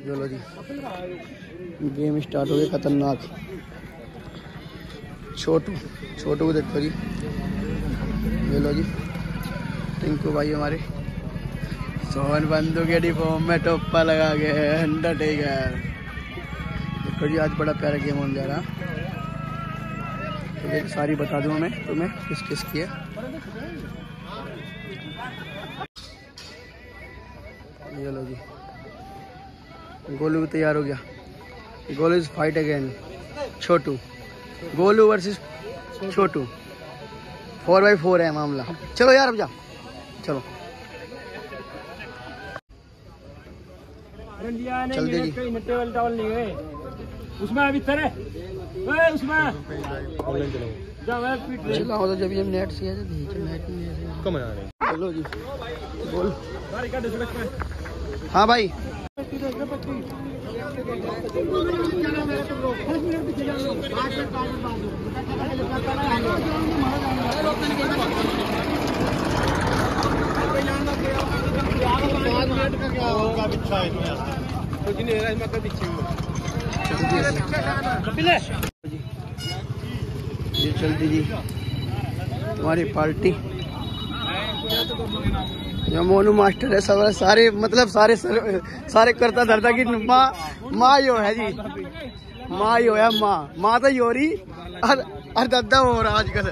चलो जी game start हो गया खतरनाक। छोटू को देखो जी, चलो जी टिंकू भाई हमारे सोहन बंधु के डिफॉर्म में टोप्पा लगा के अंडरटेकर। देखो जी आज बड़ा प्यारा गेम होने जा रहा। तो सारी बता दूँ मैं तुम्हें किस किस की है। चलो जी गोलू भी तैयार हो गया। Golu is fight again Chhotu. Golu versus Chhotu 4x4 है मामला। चलो यार अब जा चलो चलते जी। उसमें अभी तरह उसमें चलाओ तो जब नेट से नेट कम आ रहे। चलो जी बोल। हाँ भाई ये चलती जी हमारी पार्टी। जो मोनू मास्टर है सब सारे मतलब सारे करता धरता की माँ यो है जी। माँ यो है माँ तो यो रही और दादा हो रहा आजकल।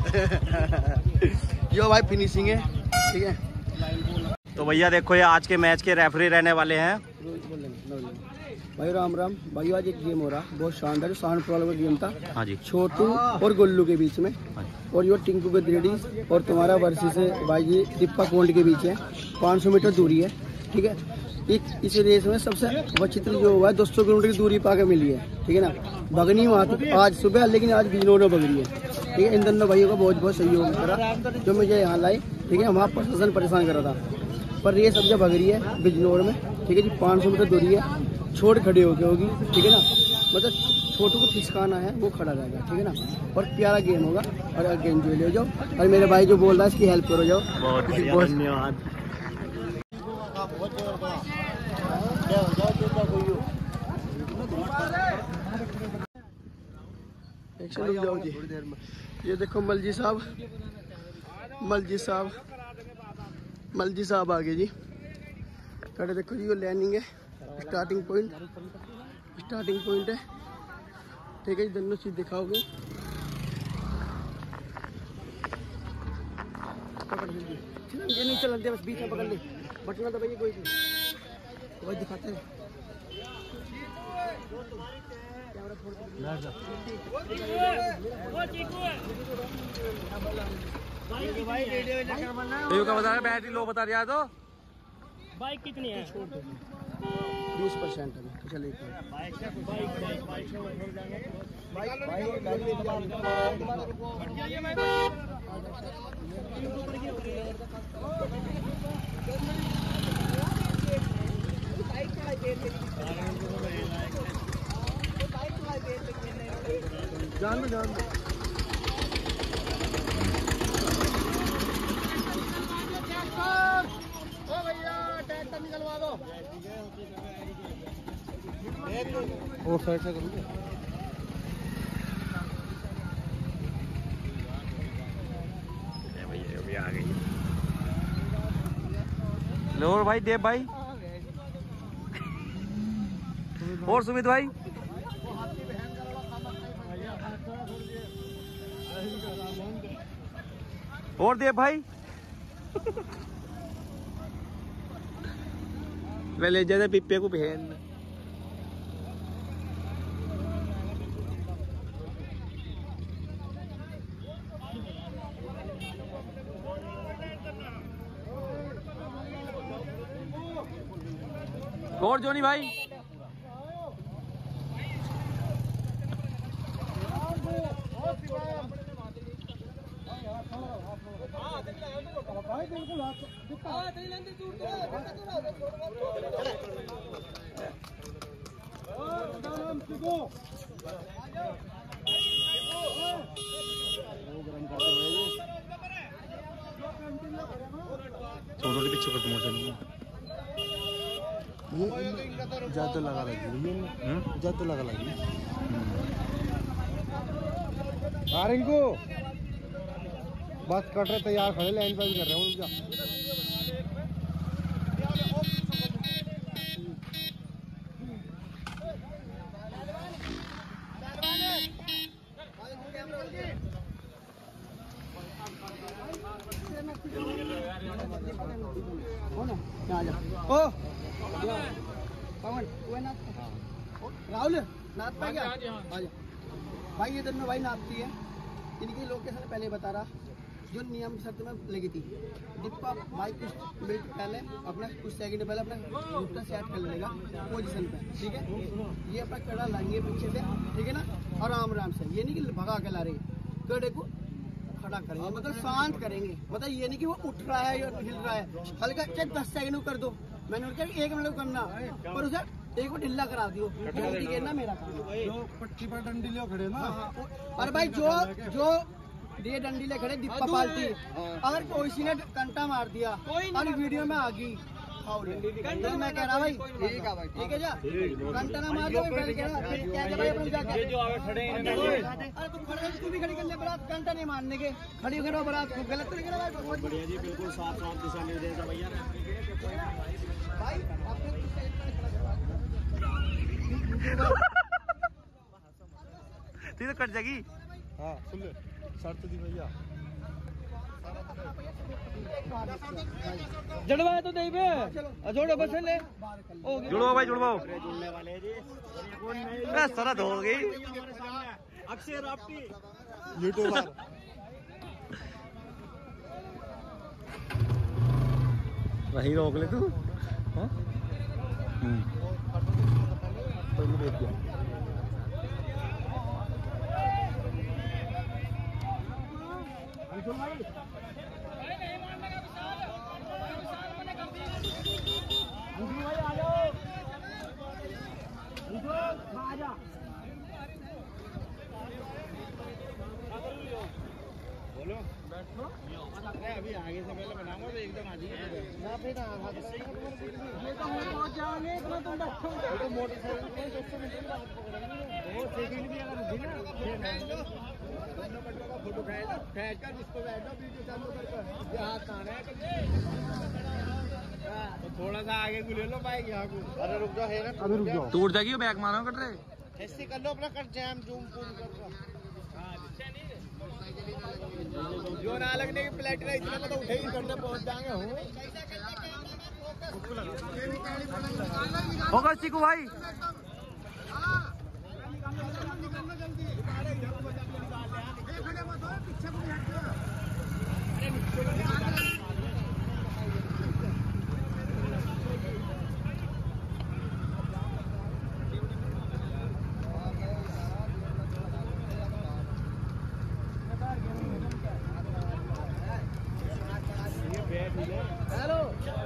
यो भाई फिनिशिंग है ठीक है। तो भैया देखो ये आज के मैच के रेफरी रहने वाले हैं भाई। राम राम भाई। आज एक गेम हो रहा बहुत शानदार सहारनपुर का गेम था। हाँ जी छोटू और गुल्लू के बीच में। और यो टिंकू के द्रेडी और तुम्हारा वर्सेस भाई ये दीपा कोंड के बीच है। 500 मीटर दूरी है ठीक है। इस रेस में सबसे वचित्र जो हुआ है 200 किलोमीटर की दूरी पाके मिली है ठीक है ना। भगनी हुआ तो आज सुबह लेकिन आज बिजनौर में भगनी है ठीक है। इन दोनों भाइयों का बहुत सहयोग करा जो मुझे यहाँ लाए ठीक है। वहाँ प्रशासन परेशान करा था पर रेस अब जब भग रही है बिजनौर में ठीक है जी। 500 मीटर दूरी है। छोड़ खड़े होके होगी ठीक है ना। मतलब छोटू को खिसकाना है वो खड़ा रहेगा ठीक है ना। और प्यारा गेम होगा और गेम जो ले जाओ। और मेरे भाई जो बोल रहा है इसकी हेल्प करो जाओ। बहुत धन्यवाद। जाओ जी। ये देखो मलजी साहब आगे जी। खड़े देखो जी। ये लैंडिंग है स्टार्टिंग पॉइंट है ठीक है जी। दोनों चीज दिखाओगे पकड़ लीजिए। ये नहीं चलते बस बीच में पकड़ ले बटना दबाइए कोई वही दिखाते हैं। बैटरी लो बता रहा तो बाइक कितनी है? 20% है तो चलिए जान दो निकलवा दो और साइड से करूँ आ गई। लो भाई देव भाई और सुमित भाई और देव भाई मैं ले जाते पिप्पे को पहन। और जोनी भाई छोटे पीछे कर ज्यादा लगा लगी ज्यादा लगा लगी को बस कटरे तैयार खड़े लाइन पर भी कर रहे हैं उनका ओ पवन राहुल नाथ पाई क्या भाई इधर में भाई नाथती है इनकी लोकेशन पहले बता रहा जो नियम शर्त में लगी थी दीपा भाई कुछ मिनट पहले अपना कुछ सेकंड पहले अपना रूट सेट कर लेगा पोजीशन पे ठीक है ये अपना कड़ा लाएंगे पीछे से ठीक है ना आराम आराम से ये नहीं कि भगा के ला रहे कड़े को खड़ा करेंगे मतलब शांत करेंगे मतलब ये नहीं कि वो उठ रहा है या हिल रहा है हल्का चाहे 10 सेकंड कर दो मैंने कहा 1 मिनट करना पर उसे एक बार ढिल्ला करा दियो ना मेरा जो पट्टी पर डंडी ले खड़े ना और भाई जो ये डंडी ले खड़े दीपा पाल्टी अगर कोई ने कंटा मार दिया और वीडियो में आ गई तो मैं कह रहा भाई ठीक है जा घंटा ना मार दो अरे तुम खड़े तू भी खड़ी कर ले बरात घंटा नहीं मारने के खड़ी खड़ो बरात को गलत नहीं करा बढ़िया जी बिल्कुल साफ साफ दिशा निर्देश है भैया भाई तो कट जाएगी हाँ सुन ले शर्त दी भैया जड़वाए तो नहीं बे जोड़ो बस ले जुड़वाओ भाई जुड़वाओ जुड़ने वाले जी सरहद हो गई अक्षय राप्ती यूट्यूबर वही रोक ले तू बोलो बैठो अभी आगे से पहले बनाऊंगा तो एकदम आ जाइए ना फिर ये तो हम पहुंच जाएंगे इतना तुम बैठो तो मोटरसाइकिल वो सेकंड भी अगर होगी ना फोटो खींच कर जिसको बैठो वीडियो चालू कर हाथ आना है तो थोड़ा सा आगे को ले लो बाइक यहाँ को अरे रुक जाओ है ना अरे रुक जाओ टूट जाएगी बैग मारो कट रहे ऐसे कर लो अपना कट जैम जूम जूम कर जो ना लगने की प्लेट रही इतना तो उठे ही करने पहुंच जाएंगे होगा चिकू भाई हेलो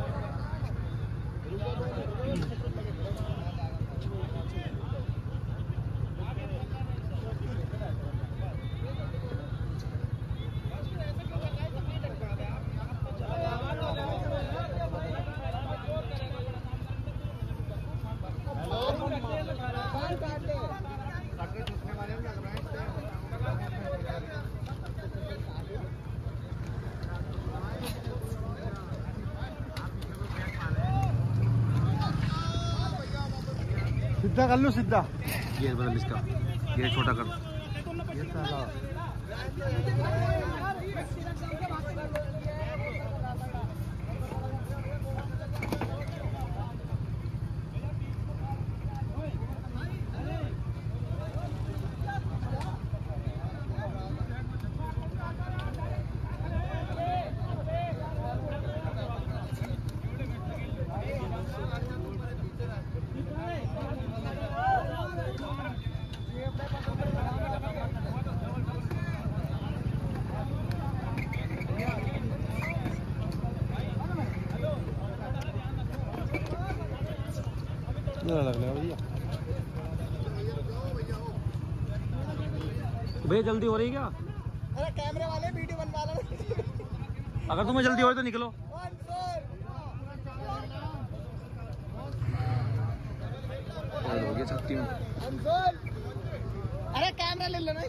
सीधा कर लो सीधा गियर बदल इसका गियर छोटा कर भैया जल्दी हो रही क्या? अरे कैमरे वाले वीडियो बनवा लो। अगर तुम्हें जल्दी हो तो निकलो। हो गया छत्ती में। अरे कैमरा ले लो ना।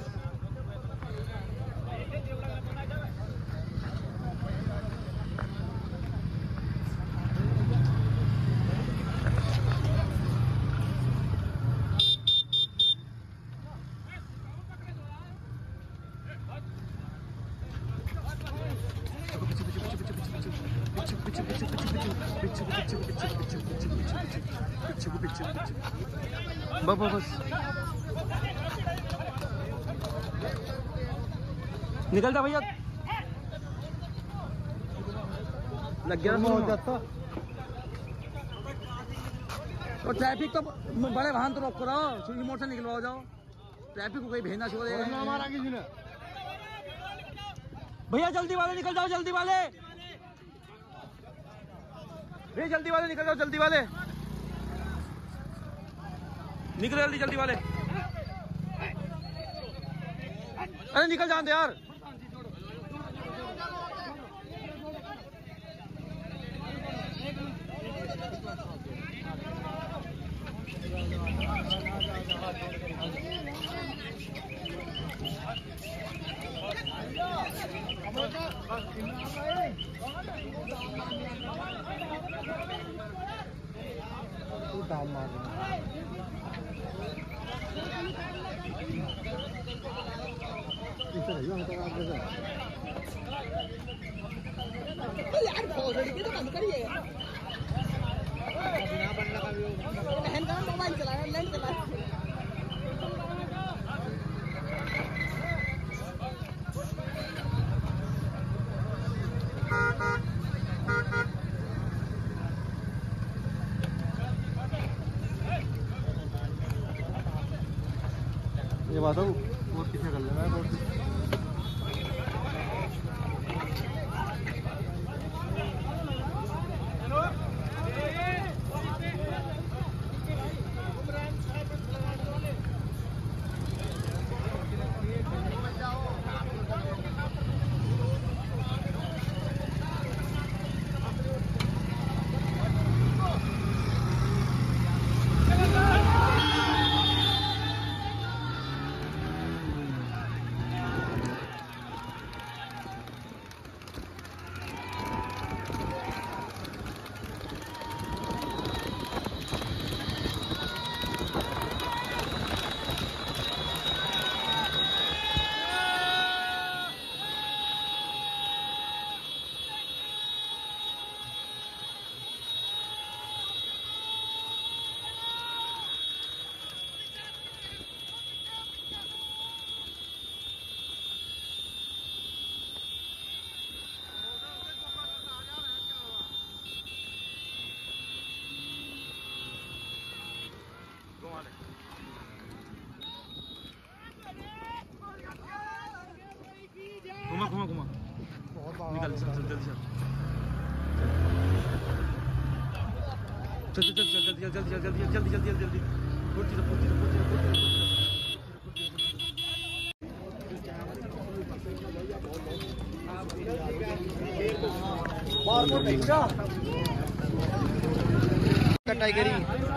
बस निकल जा भैया, लग गया तो ट्रैफिक तो बड़े वाहन तो रोक करो, छोटी मोटर निकलवाओ जाओ, ट्रैफिक को कोई भेजना छोड़े भैया। जल्दी वाले निकल जाओ, जल्दी वाले भैया, जल्दी वाले निकल जाओ, जल्दी वाले निकल, जल्दी जल्दी वाले, अरे निकल जाते यार। दाम मार यार तो बंद करिए, बहन का मोबाइल चला रहा है, लैंड चला रहा है। ये बात हो बहुत किसे कर लेना है। घुमा घुमा घुमा निकल, चल चल जल्दी चल, चल चल चल जल्दी जल्दी जल्दी जल्दी जल्दी जल्दी जल्दी फुर्ती से फुर्ती से फुर्ती से। टाइगरी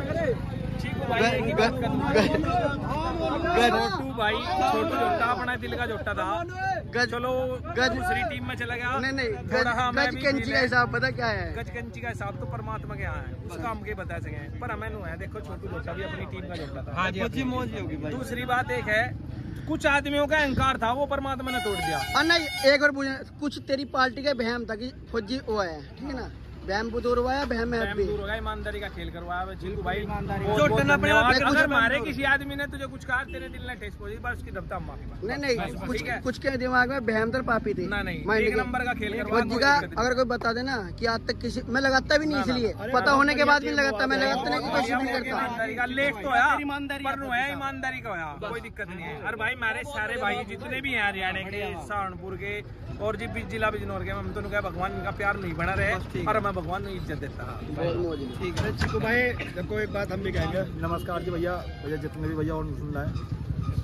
छोटू भाई, छोटू जोटा अपना दिल का जोटा था। चलो दूसरी टीम में चला गया। नहीं थोड़ा हाँ, मैं गज कंची का हिसाब पता क्या है? गज कंची का हिसाब तो परमात्मा के यहाँ है, उसका हम के बता सके, पर हमें नु है। देखो छोटू जोटा भी अपनी टीम का जोटा था। हाँ जी, मौज होगी भाई। दूसरी बात एक है, कुछ आदमियों का अहंकार था, वो परमात्मा ने तोड़ दिया। नहीं, एक और पूछना, कुछ तेरी पार्टी का बहम था कि फौजी वो है, ठीक है ना, बहम दूर हुआ है, बहम है भी दूर होगा। ईमानदारी का खेल करवाया चिल्कू भाई, धन्यवाद। अगर मारे किसी आदमी ने तुझे कुछ कहा, तेरे दिल ने ठेस पहुंची, बस उसकी दबता माफी। नहीं, कुछ के दिमाग में बहम तर पापी थी। नहीं, एक नंबर का खेल फौजी का अगर कोई बता देना कि आज तक किसी, मैं लगाता भी नहीं, इसलिए पता होने के बाद भी लगाता, मैं लगाने की कोशिश नहीं करता। ईमानदारी का लेट तो है, ईमानदारी का होया, कोई दिक्कत नहीं है। अरे भाई मेरे सारे भाई जितने भी हैं हरियाणा के, सहारनपुर के और जी जिला बिजनौर के, हम दोनों का भगवान इनका प्यार नहीं बना रहे, और मैं भगवान ने इज्जत देता। ठीक है चिकू भाई, देखो एक बात हम भी कहेंगे, नमस्कार जी भैया, जितने भी भैया और सुन रहे हैं,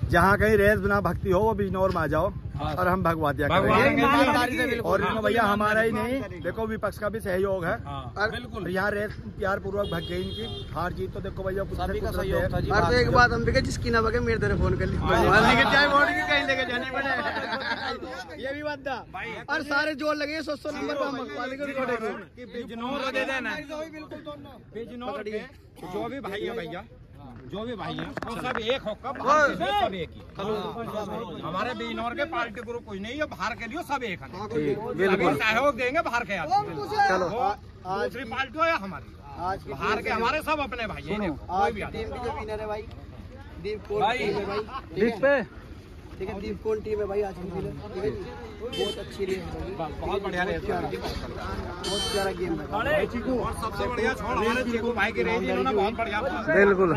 जहाँ कहीं रेस बिना भक्ति हो वो बिजनौर में आ जाओ और हम भगवादिया करेंगे। और इसमें भैया हमारा ही नहीं, देखो विपक्ष का भी सहयोग है। बिल्कुल यहाँ रेस प्यार पूर्वक भग गई इनकी, हार जीत तो देखो भैया कुछ सभी का सहयोग था जी। और तो एक बात हम भी जिसकी ना बगे मेरे तेरे फोन कर ली कहीं लेके जाने पड़े, ये भी बात था। और सारे जोड़ लगे 100 नंबर पर बिजनौर दे देना। बिजनौर के जो भी भाई है भैया, जो भी भाई है वो सब एक होकर सब एक ही। हमारे बिजनौर के पार्टी ग्रुप कुछ नहीं है, बाहर के लिए सब एक है, बिल्कुल सहयोग देंगे बाहर के। चलो दूसरी पार्टी हो या हमारी, आज बाहर के हमारे सब अपने भाई हैं। आज की टीम की जो विनर है भाई दीप कोन टीम है भाई, ठीक है दीप कोन टीम है भाई आज की विनर, ठीक है जी। बहुत अच्छी रेस है, बहुत बढ़िया रेस, बहुत प्यारा गेम है। और सबसे बढ़िया छोड़ हमारे चीकू भाई की रेस इन्होंने बहुत बढ़िया बिल्कुल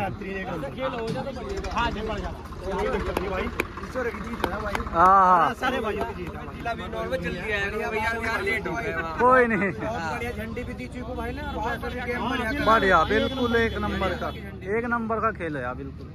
हाँ सारे भाइयों की जीत कोई नहीं बढ़िया झंडी भी दी चीकू भाई ने। बढ़िया बिल्कुल एक नंबर का खेल है यार बिल्कुल।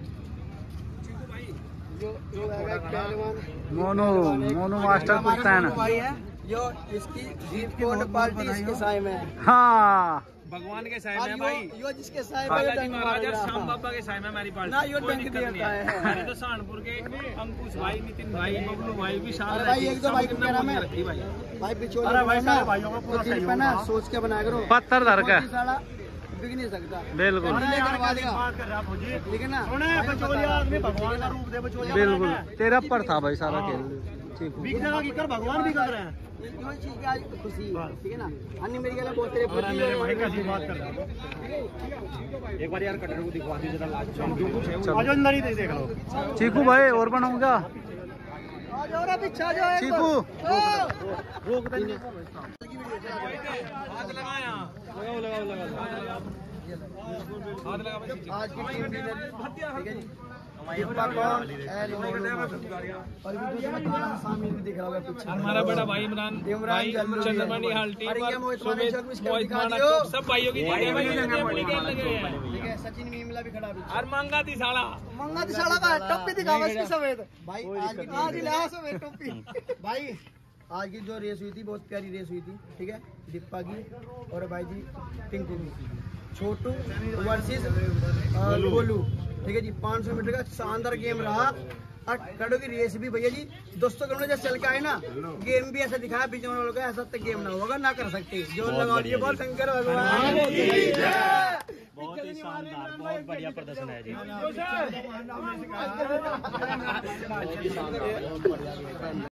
जो है पहलवान मोनू मास्टर कुत्तान भाई है, जो इसकी दीप कोन पार्टी इसके साय में है। हाँ भगवान के साय में भाई, यो जिसके साय में बालाजी महाराज और श्याम बाबा के साय में हमारी पार्टी ना, यो कोई डंक दिक्कत नहीं देता है। है। हमारे तो सहारनपुर के अंकुश भाई, नितिन भाई, बबलू भाई भी शामिल अरे भाई एक दो भाई को क्या नाम है रखी भाई। भाई पिछोले भाई ना दिल पे ना सोच के बनाया करो, पत्थर धर के साला बिक नहीं सकता, बिल्कुल करवा देगा, ठीक है ना। भगवान का रूप दे बचोलिया, बिल्कुल तेरा पर था भाई सारा खेल। ठीक है भगवान भी कर रहे हैं। यो चीज की आज खुशी, ठीक है ना। अन्य मेरी गला बहुत तेरे भाई का बात कर रहा हूं, एक बार यार कटर को दिखवा दीजिए जरा लास्ट में। आज अंदर ही देख लो चीकू भाई और बनाऊंगा आज और पीछा जाओ चीकू रोक देंगे। हाथ लगाया, हाथ लगा भाई। आज की टीम विनर, ठीक है जी। दीपा कौन और वीडियो में कितना शामिल भी दिख रहा होगा पीछे। हमारा बड़ा भाई इमरान भाई, चंद्रमणि हाल टीम और मोहित माना सब भाइयों की टीम है। ठीक है, सचिन मीमला भी खड़ा है। और मंगा थी साला का टोपी दिखावा इसकी सफेद भाई। आज लाया सफेद टोपी भाई। आज की जो रेस हुई थी बहुत प्यारी रेस हुई थी, ठीक है। दीपा की और भाई जी टिंकू की, छोटू वर्सेस गोलू, ठीक है जी। 500 मीटर का शानदार गेम रहा। और कड़ों की रेस भी भैया जी दोस्तों के जैसे चल के आए ना, गेम भी ऐसा दिखाया बिजनौर वालों का, ऐसा तक गेम ना होगा ना कर सकते। जो लगा दिए बहुत शंकर भगवान, बहुत ही शानदार, बहुत बढ़िया प्रदर्शन है जी।